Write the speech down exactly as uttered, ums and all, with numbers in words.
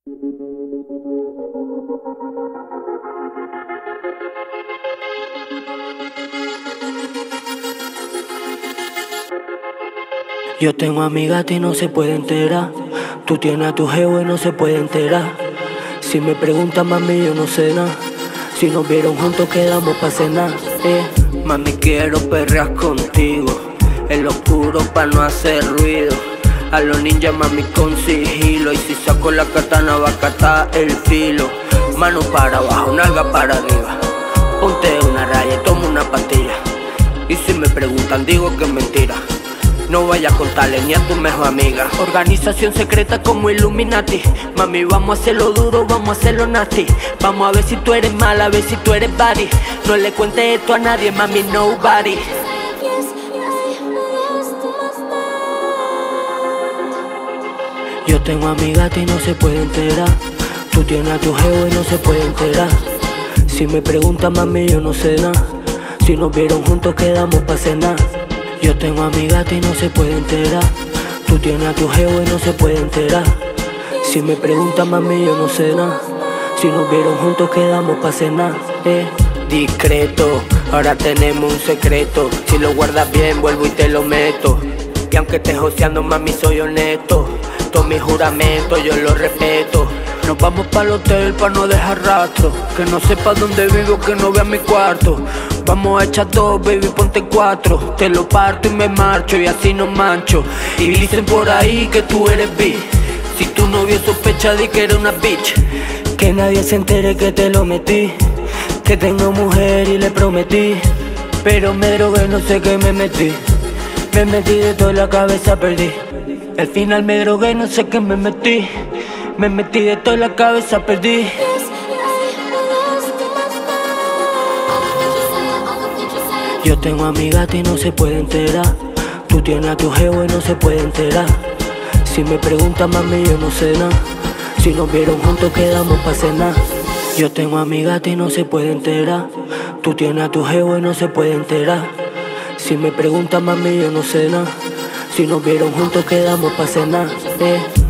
Yo tengo a mi gata y no se puede enterar. Tú tienes a tu jevo y no se puede enterar. Si me preguntan, mami, yo no sé nada. Si nos vieron juntos, quedamos pa' cenar. eh. Mami, quiero perrear contigo en lo oscuro pa' no hacer ruido. A los ninjas, mami, con sigilo. Y si saco la katana, va a catar el filo. Mano para abajo, nalga para arriba. Ponte una raya y toma una pastilla. Y si me preguntan, digo que es mentira. No vayas a contarle ni a tu mejor amiga. Organización secreta como Illuminati. Mami, vamos a hacerlo duro, vamos a hacerlo nasty. Vamos a ver si tú eres mala, a ver si tú eres body. No le cuentes esto a nadie, mami, nobody. Yo tengo a mi gata y no se puede enterar. Tú tienes a tu jevo y no se puede enterar. Si me preguntan, mami, yo no sé nada. Si nos vieron juntos, quedamos pa' cenar. Yo tengo a mi gata y no se puede enterar. Tú tienes a tu jevo y no se puede enterar. Si me preguntan, mami, yo no sé nada. Si nos vieron juntos, quedamos pa' cenar. eh. Discreto, ahora tenemos un secreto. Si lo guardas bien, vuelvo y te lo meto. Y aunque estés joseando, mami, soy honesto. Todos mis juramentos yo los respeto. Nos vamos pa'l hotel pa' no dejar rastro. Que no sepa dónde vivo, que no vea mi cuarto. Vamos a echar dos, baby, ponte cuatro. Te lo parto y me marcho y así no mancho. Y dicen por ahí que tú eres bi. Si tu novio sospecha de que eres una bitch. Que nadie se entere que te lo metí. Que tengo mujer y le prometí. Pero me drogué, no sé qué me metí. Me metí de toda la cabeza, perdí. Al final me drogué, no sé qué me metí. Me metí de toda la cabeza, perdí. Yo tengo a mi gata y no se puede enterar. Tú tienes a tu jevo y no se puede enterar. Si me preguntan, mami, yo no sé nada. Si nos vieron juntos, quedamos pa' cenar. Yo tengo a mi gata y no se puede enterar. Tú tienes a tu jevo y no se puede enterar. Si me preguntan, mami, yo no sé nada. Si nos vieron juntos, quedamos pa' cenar. eh.